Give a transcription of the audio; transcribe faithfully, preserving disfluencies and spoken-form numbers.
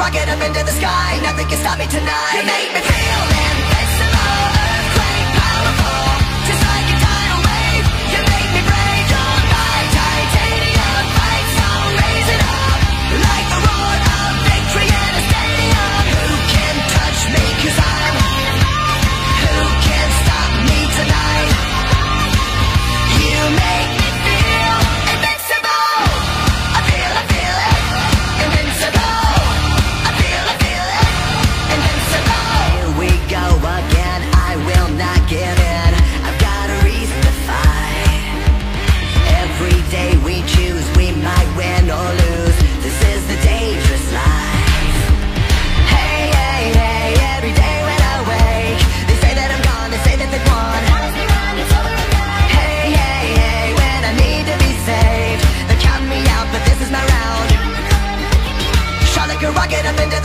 rocket up into the sky. Nothing can stop me tonight. You make me feel invincible, earthquake powerful, just like a tidal wave. You make me brave, you're my titanium. Fight song, raise it up, like the roar of victory in a stadium. Who can touch me, 'cause I'm, who can stop me tonight? You make me feel invincible. I feel, I feel it, invincible. I feel, I feel it, invincible. Here we go again, I will not give in. I've got a reason to fight. Every day we choose, we might win or lose. This is the dangerous life. Hey, hey, hey, every day when I wake, they say that I'm gone, they say that they've won. Hey, hey, hey, when I need to be saved, they're counting me out, but this is my round. Shot like a rocket up into